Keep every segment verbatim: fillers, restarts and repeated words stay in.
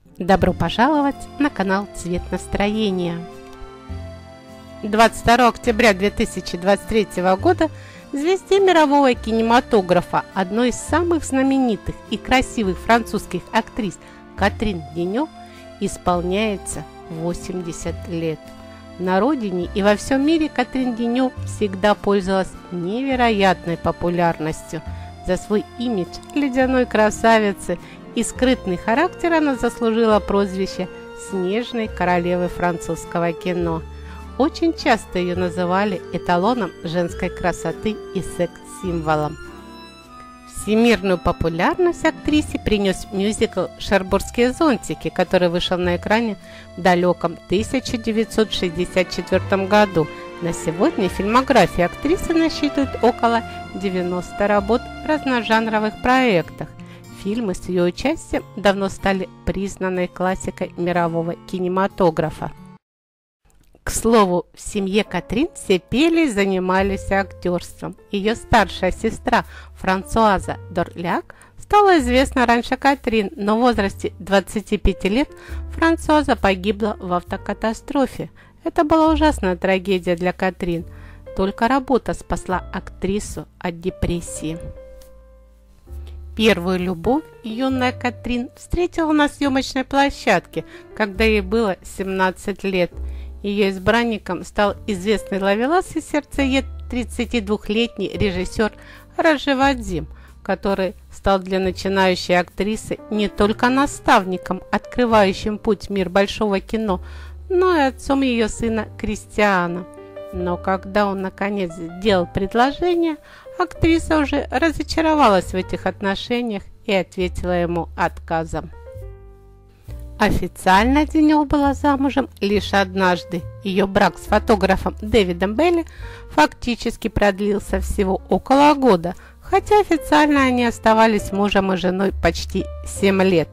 Добро пожаловать на канал Цвет настроения. двадцать второго октября две тысячи двадцать третьего года звезде мирового кинематографа, одной из самых знаменитых и красивых французских актрис Катрин Денев, исполняется восемьдесят лет. На родине и во всем мире Катрин Денев всегда пользовалась невероятной популярностью. За свой имидж ледяной красавицы и скрытный характер она заслужила прозвище «Снежной королевы французского кино». Очень часто ее называли эталоном женской красоты и секс-символом. Всемирную популярность актрисе принес мюзикл «Шербургские зонтики», который вышел на экране в далеком тысяча девятьсот шестьдесят четвёртом году. На сегодня фильмография актрисы насчитывает около девяноста работ в разножанровых проектах. Фильмы с ее участием давно стали признанной классикой мирового кинематографа. К слову, в семье Катрин все пели и занимались актерством. Ее старшая сестра Франсуаза Дорляк стала известна раньше Катрин, но в возрасте двадцати пяти лет Франсуаза погибла в автокатастрофе. Это была ужасная трагедия для Катрин. Только работа спасла актрису от депрессии. Первую любовь юная Катрин встретила на съемочной площадке, когда ей было семнадцать лет. Ее избранником стал известный ловелас и сердцеед тридцатидвухлетний режиссер Раджи Вадим, который стал для начинающей актрисы не только наставником, открывающим путь в мир большого кино, но и отцом ее сына Кристиана. Но когда он наконец сделал предложение, актриса уже разочаровалась в этих отношениях и ответила ему отказом. Официально Денев была замужем лишь однажды. Ее брак с фотографом Дэвидом Белли фактически продлился всего около года, хотя официально они оставались мужем и женой почти семь лет.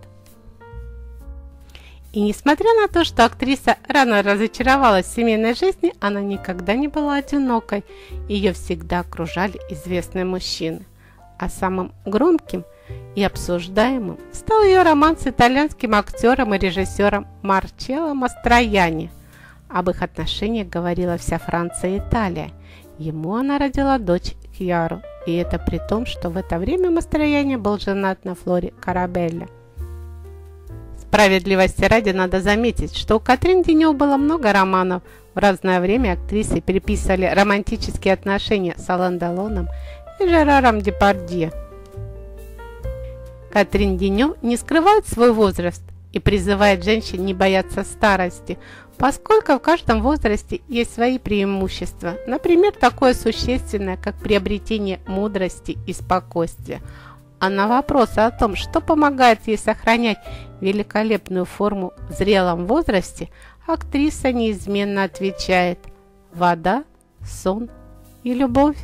И несмотря на то, что актриса рано разочаровалась в семейной жизни, она никогда не была одинокой. Ее всегда окружали известные мужчины. А самым громким и обсуждаемым стал ее роман с итальянским актером и режиссером Марчелло Мастроянни. Об их отношениях говорила вся Франция и Италия. Ему она родила дочь Кьяру, и это при том, что в это время Мастроянни был женат на Флоре Карабелле. Справедливости ради надо заметить, что у Катрин Денев было много романов. В разное время актрисы переписывали романтические отношения с Ален Делоном и Жераром Депардье. Катрин Денев не скрывает свой возраст и призывает женщин не бояться старости, поскольку в каждом возрасте есть свои преимущества. Например, такое существенное, как приобретение мудрости и спокойствия. А на вопросы о том, что помогает ей сохранять великолепную форму в зрелом возрасте, актриса неизменно отвечает: вода, сон и любовь.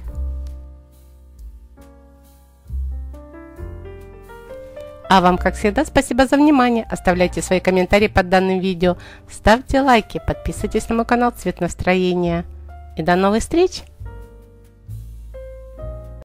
А вам, как всегда, спасибо за внимание. Оставляйте свои комментарии под данным видео, ставьте лайки, подписывайтесь на мой канал Цвет настроения. И до новых встреч!